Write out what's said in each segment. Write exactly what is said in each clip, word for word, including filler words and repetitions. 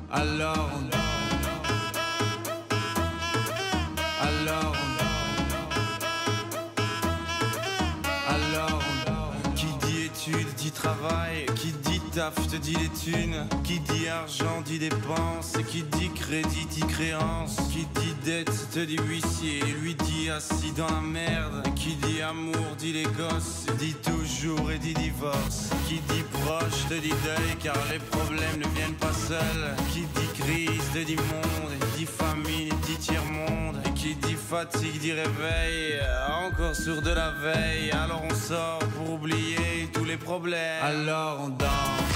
Alors on danse. Alors on Alors on Qui dit études dit travail, qui dit taf te dit les thunes, qui dit argent dit dépenses, qui dit crédit dit créance, qui dit dette te dit huissier, lui dit assis dans la merde, qui dit amour dit les gosses, dit toujours et dit divorce, qui dit proche te dit deuil car les problèmes ne viennent pas seuls, qui dit crise te dit monde, dit famine dit tiers-monde, et qui dit fatigue dit réveil, encore sourd de la veille, alors on sort pour oublier tous les problèmes. Alors on danse.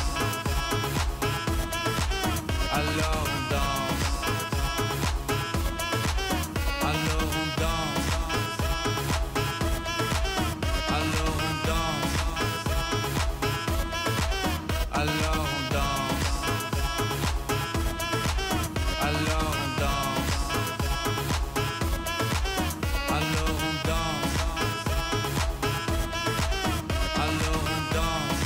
Alors on danse. Alors on danse. Alors on danse. Alors on danse. Alors on danse. Alors on danse. Alors on danse.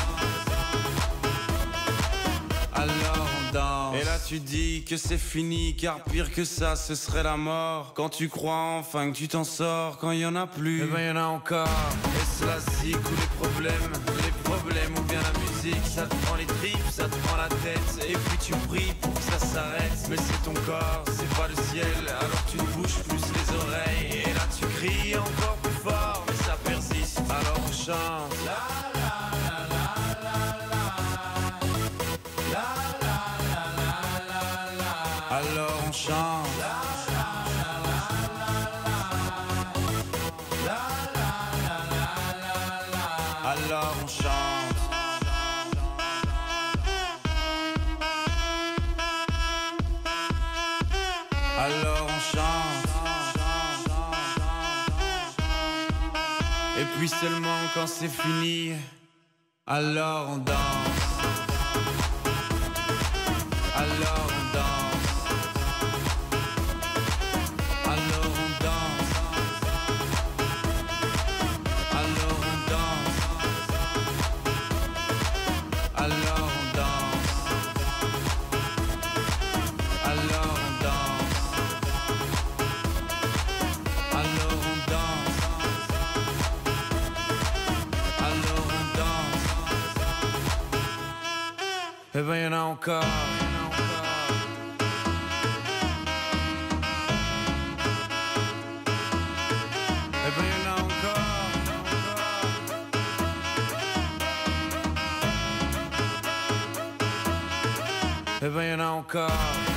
Alors on danse. Et là tu dis que c'est fini, car pire que ça ce serait la mort. Quand tu crois enfin que tu t'en sors, quand il y en a plus, eh ben y en a encore. Et cela c'est ou les problèmes, les problèmes ou bien la musique, ça te prend les tripes, ça te prend la tête, et puis tu pries pour que ça s'arrête. Mais c'est ton corps, c'est pas le ciel, alors tu te bouges plus les oreilles, et là tu cries encore plus fort, mais ça persiste, alors on chante. La la la la la la. La la la la la la. Alors on chante. La la la la la la. La la la la la la. Alors on chante. Alors on chante. Et puis seulement quand c'est fini, alors on danse. Alors on danse. Alors on danse. Alors on danse. Alors on danse. Alors on danse. Alors on danse. Alors on danse. Eh ben y'en a encore. Eh ben y'en a encore. Eh ben y'en a encore.